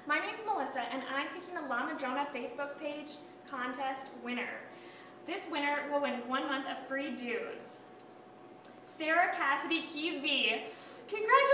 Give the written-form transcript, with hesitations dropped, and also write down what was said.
My name's Melissa, and I'm picking the La Madrona Facebook page contest winner. This winner will win 1 month of free dues. Sarah Cassidy Keesby. Congratulations!